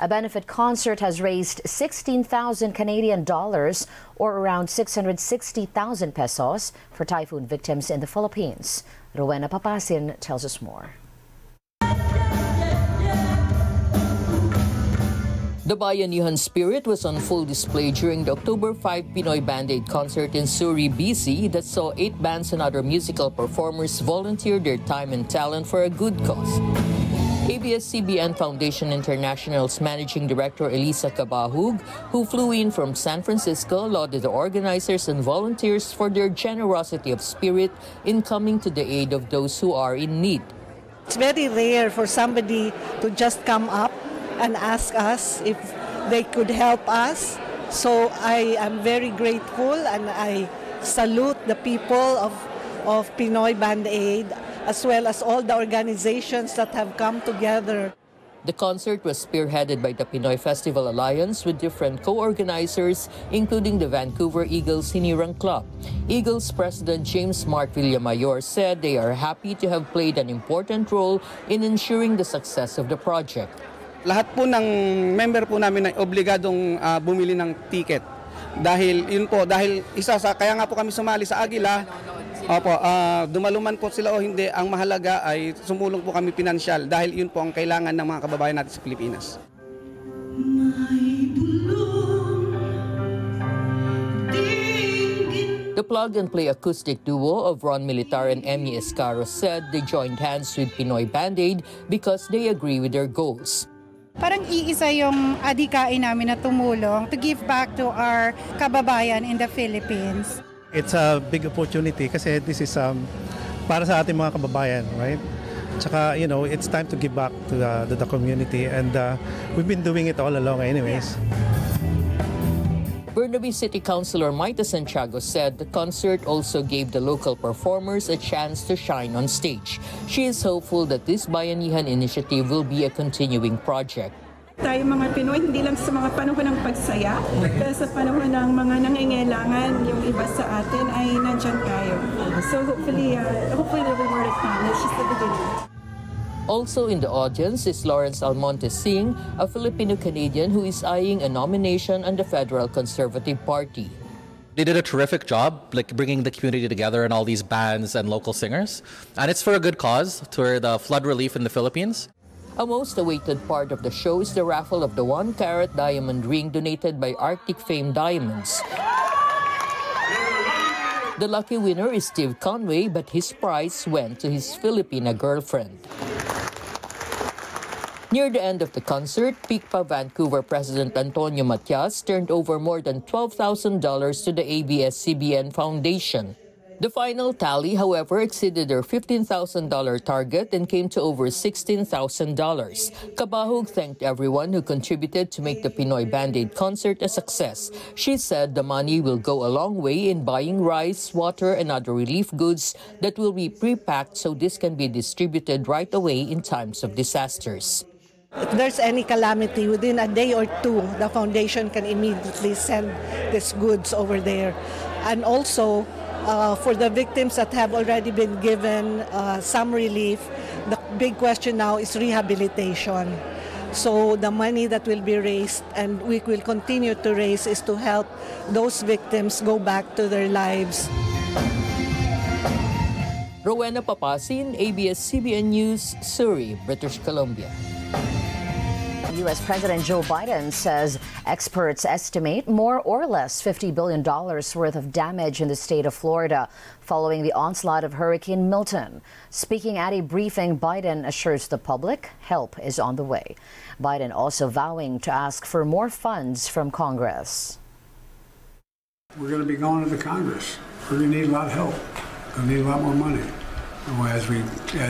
A benefit concert has raised 16,000 Canadian dollars or around 660,000 pesos for typhoon victims in the Philippines. Rowena Papasin tells us more. The Bayanihan spirit was on full display during the October 5 Pinoy Band-Aid concert in Surrey, BC that saw 8 bands and other musical performers volunteer their time and talent for a good cause. ABS-CBN Foundation International's Managing Director Elisa Cabahug, who flew in from San Francisco, lauded the organizers and volunteers for their generosity of spirit in coming to the aid of those who are in need. It's very rare for somebody to just come up and ask us if they could help us. So I am very grateful and I salute the people of Pinoy Band-Aid as well as all the organizations that have come together. The concert was spearheaded by the Pinoy Festival Alliance with different co-organizers, including the Vancouver Eagles Hinirang Club. Eagles President James Mark Villamayor said they are happy to have played an important role in ensuring the success of the project. Lahat po ng member po namin ay obligadong bumili ng ticket. Dahil kaya nga po kami sumali sa Agila. Opo, dumaluman po sila o hindi, ang mahalaga ay sumulong po kami pinansyal dahil yun po ang kailangan ng mga kababayan natin sa Pilipinas. The plug-and-play acoustic duo of Ron Militar and Emmy Escaro said they joined hands with Pinoy Band-Aid because they agree with their goals. Parang iisa yung adhikain namin na tumulong to give back to our kababayan in the Philippines. It's a big opportunity kasi this is para sa ating mga kababayan, right? Tsaka, you know, it's time to give back to the community and we've been doing it all along anyways. Burnaby City Councilor Maita Santiago said the concert also gave the local performers a chance to shine on stage. She is hopeful that this Bayanihan initiative will be a continuing project. Tayo mga Pinoy, hindi lang sa mga panahon ng pagsaya, pero sa panahon ng mga nangangailangan, yung iba sa atin ay nandyan tayo. So hopefully the reward of time is just the beginning. Also in the audience is Lawrence Almonte Singh, a Filipino-Canadian who is eyeing a nomination on the Federal Conservative Party. They did a terrific job, like bringing the community together and all these bands and local singers. And it's for a good cause, for the flood relief in the Philippines. A most awaited part of the show is the raffle of the 1-carat diamond ring donated by Arctic Fame Diamonds. The lucky winner is Steve Conway, but his prize went to his Filipina girlfriend. Near the end of the concert, PICPA Vancouver President Antonio Matias turned over more than $12,000 to the ABS-CBN Foundation. The final tally, however, exceeded their $15,000 target and came to over $16,000. Cabahug thanked everyone who contributed to make the Pinoy Band-Aid concert a success. She said the money will go a long way in buying rice, water, and other relief goods that will be pre-packed so this can be distributed right away in times of disasters. If there's any calamity, within a day or two, the foundation can immediately send these goods over there. And also, for the victims that have already been given some relief, the big question now is rehabilitation. So the money that will be raised and we will continue to raise is to help those victims go back to their lives. Rowena Papasin, ABS-CBN News, Surrey, British Columbia. U.S. President Joe Biden says experts estimate more or less $50 billion worth of damage in the state of Florida following the onslaught of Hurricane Milton. Speaking at a briefing, Biden assures the public help is on the way. Biden also vowing to ask for more funds from Congress. We're going to be going to the Congress. We're going to need a lot of help. We're going to need a lot more money as we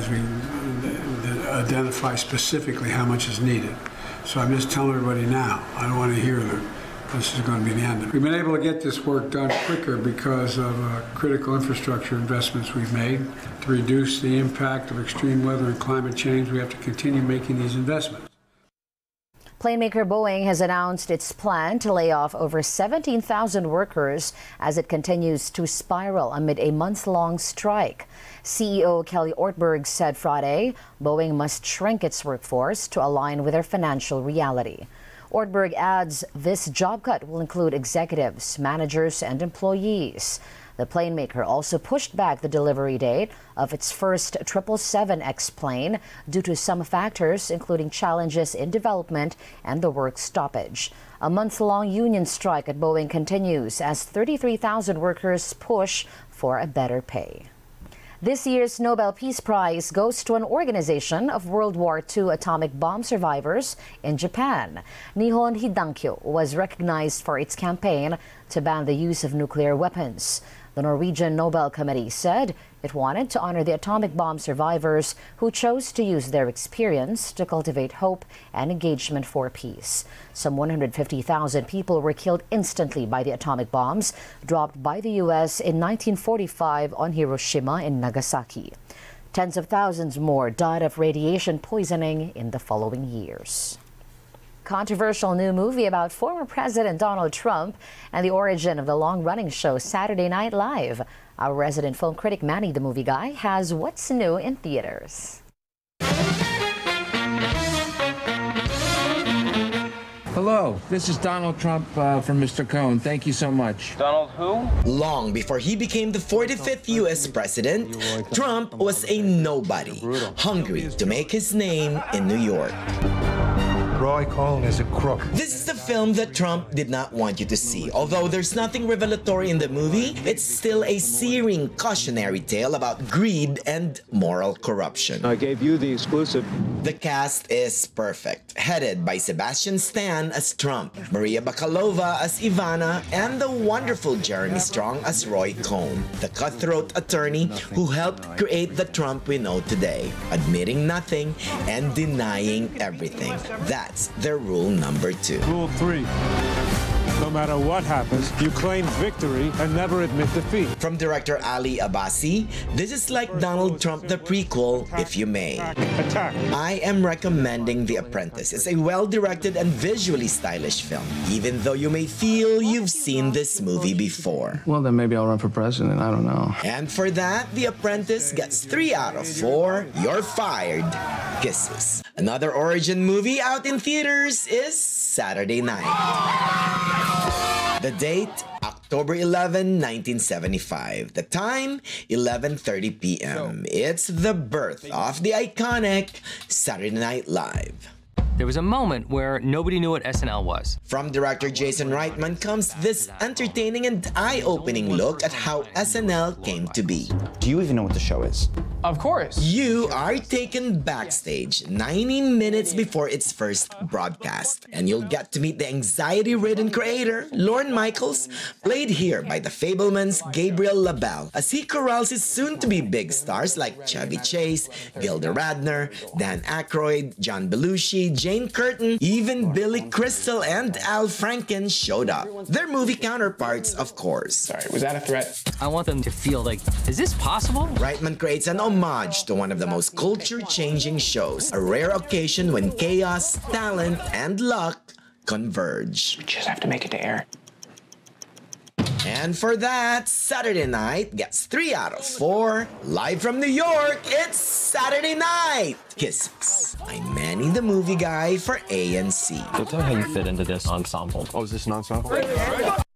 identify specifically how much is needed. So I'm just telling everybody now, I don't want to hear that this is going to be the end of it. We've been able to get this work done quicker because of critical infrastructure investments we've made. To reduce the impact of extreme weather and climate change, we have to continue making these investments. Planemaker Boeing has announced its plan to lay off over 17,000 workers as it continues to spiral amid a month-long strike. CEO Kelly Ortberg said Friday Boeing must shrink its workforce to align with their financial reality. Ortberg adds this job cut will include executives, managers, and employees. The plane maker also pushed back the delivery date of its first 777X plane due to some factors, including challenges in development and the work stoppage. A month-long union strike at Boeing continues as 33,000 workers push for a better pay. This year's Nobel Peace Prize goes to an organization of World War II atomic bomb survivors in Japan. Nihon Hidankyo was recognized for its campaign to ban the use of nuclear weapons. The Norwegian Nobel Committee said it wanted to honor the atomic bomb survivors who chose to use their experience to cultivate hope and engagement for peace. Some 150,000 people were killed instantly by the atomic bombs dropped by the U.S. in 1945 on Hiroshima and Nagasaki. Tens of thousands more died of radiation poisoning in the following years. Controversial new movie about former President Donald Trump and the origin of the long-running show Saturday Night Live. Our resident film critic Manny the Movie Guy has what's new in theaters. Hello, this is Donald Trump from Mr. Cohn. Thank you so much. Donald who? Long before he became the 45th U.S. president, Trump was a nobody, hungry to make his name in New York. Roy Cohn is a crook. This is a film that Trump did not want you to see. Although there's nothing revelatory in the movie, it's still a searing cautionary tale about greed and moral corruption. I gave you the exclusive. The cast is perfect, headed by Sebastian Stan as Trump, Maria Bakalova as Ivana, and the wonderful Jeremy Strong as Roy Cohn, the cutthroat attorney who helped create the Trump we know today, admitting nothing and denying everything. That's their rule number 2. Rule 3. No matter what happens, you claim victory and never admit defeat. From director Ali Abbasi, this is like Donald Trump the prequel, if you may. Attack. I am recommending The Apprentice. It's a well-directed and visually stylish film, even though you may feel you've seen this movie before. Well, then maybe I'll run for president. I don't know. And for that, The Apprentice gets 3 out of 4. You're fired. Kisses. Another origin movie out in theaters is Saturday Night. The date, October 11, 1975. The time, 11:30 p.m. It's the birth of the iconic Saturday Night Live. There was a moment where nobody knew what SNL was. From director Jason Reitman comes this entertaining and eye-opening look at how SNL came to be. Do you even know what the show is? Of course. You are taken backstage 90 minutes before its first broadcast, and you'll get to meet the anxiety-ridden creator, Lorne Michaels, played here by the Fabelmans Gabriel LaBelle, as he corrals his soon-to-be big stars like Chevy Chase, Gilda Radner, Dan Aykroyd, John Belushi, Jane Curtin, even Billy Crystal and Al Franken showed up. Their movie counterparts, of course. Sorry, was that a threat? I want them to feel like, is this possible? Reitman creates an homage to one of the most culture-changing shows, a rare occasion when chaos, talent, and luck converge. We just have to make it to air. And for that, Saturday Night gets 3 out of 4. Live from New York, it's Saturday Night! Kisses. I'm Manny the Movie Guy for ANC. So tell me how you fit into this ensemble. Oh, is this an ensemble?